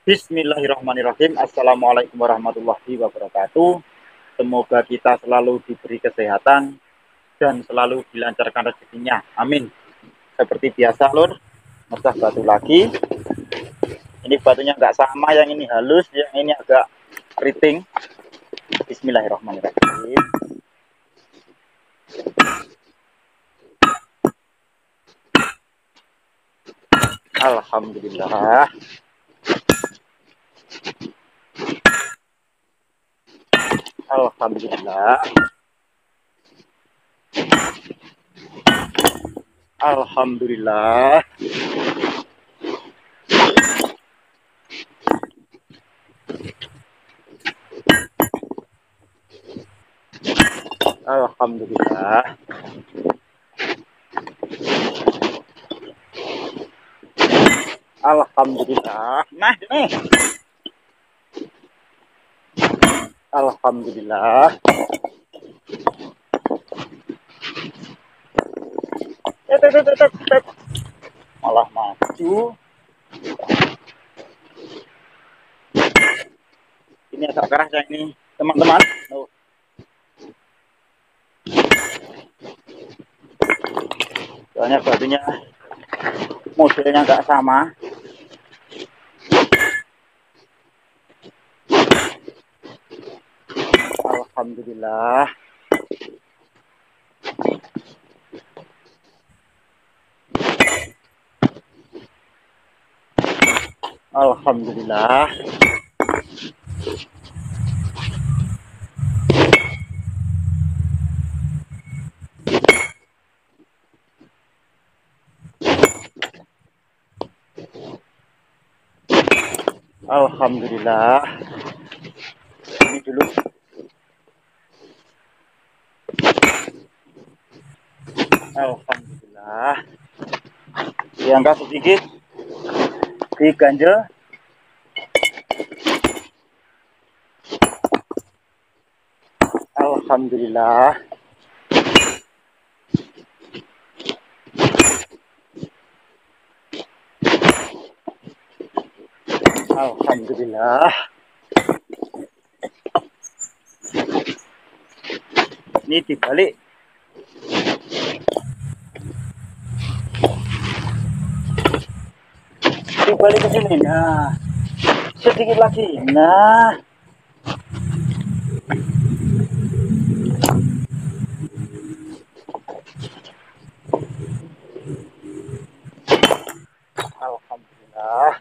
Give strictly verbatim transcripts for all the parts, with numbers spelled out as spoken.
Bismillahirrahmanirrahim. Assalamualaikum warahmatullahi wabarakatuh. Semoga kita selalu diberi kesehatan dan selalu dilancarkan rezekinya. Amin. Seperti biasa, Lur, mecah batu lagi. Ini batunya nggak sama, yang ini halus, yang ini agak keriting. Bismillahirrahmanirrahim. Alhamdulillah. Alhamdulillah. Alhamdulillah. Alhamdulillah. Alhamdulillah. Nah, nih. Alhamdulillah. Eh, eh, eh, eh, eh. Malah maju. Ini agak keras ya ini, teman-teman. Oh. Soalnya batunya modelnya nggak sama. Alhamdulillah. Alhamdulillah. Alhamdulillah. Ini dulu. Alhamdulillah. Diangkat sedikit. Diganjel. Alhamdulillah. Alhamdulillah. Ini dibalik. Dibalik ke sini. Nah, sedikit lagi. Nah. Alhamdulillah.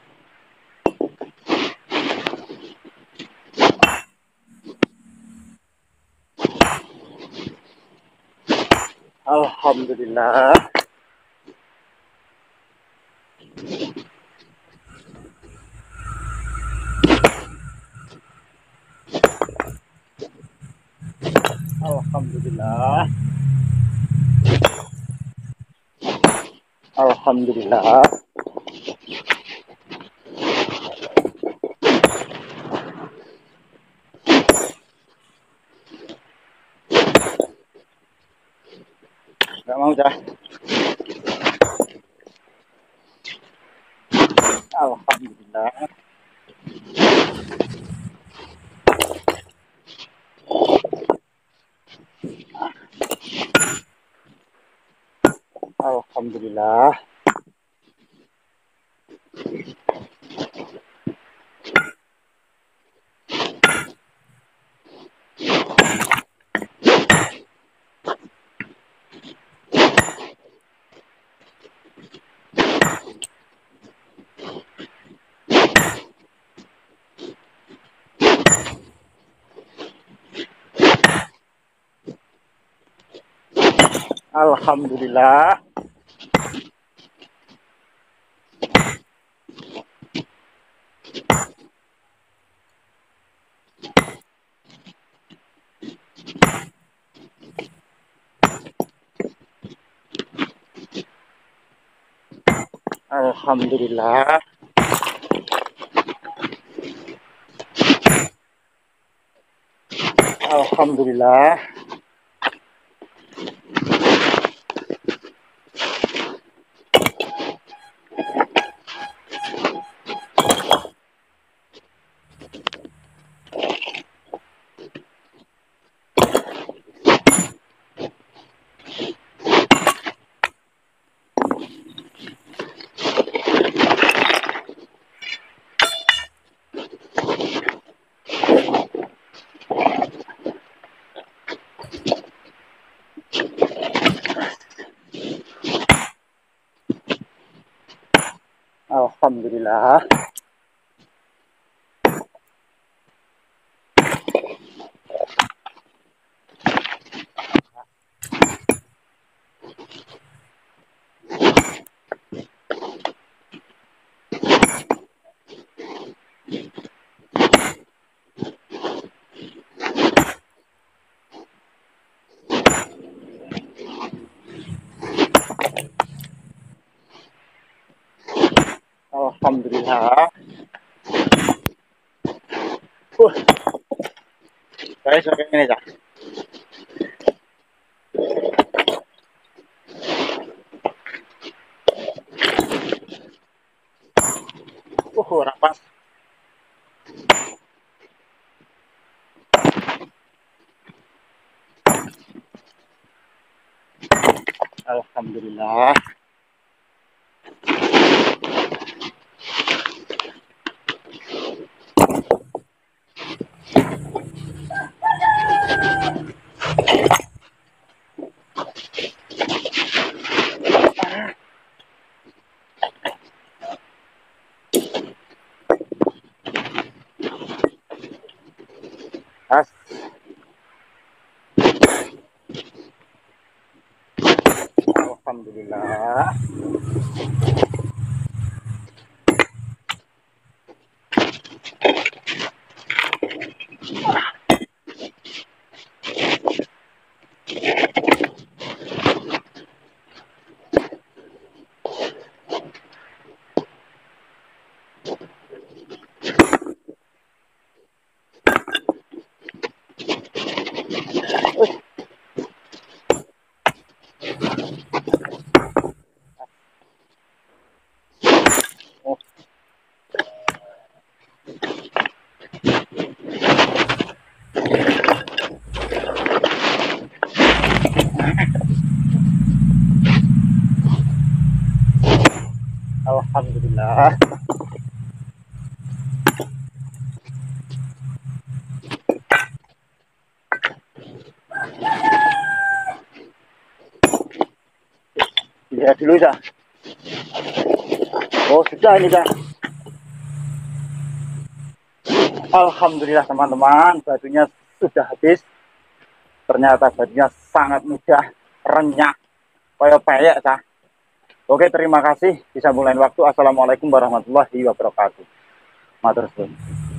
Alhamdulillah. Alhamdulillah. Alhamdulillah. Gak mau dah. Alhamdulillah. Alhamdulillah. Alhamdulillah. Alhamdulillah. Alhamdulillah. Alhamdulillah. Alhamdulillah. Uh, saya suka ini, Cak. Uh, rapas. Alhamdulillah. As. Alhamdulillah. Oh, alhamdulillah. Lihat dulu, Cak. Oh, sudah ini, Cak. Alhamdulillah, teman-teman, batunya sudah habis. Ternyata batunya sangat mudah, renyah, kayak peyek, Cak. Oke, terima kasih. Bisa mulai waktu. Assalamualaikum warahmatullahi wabarakatuh. Matur suwun.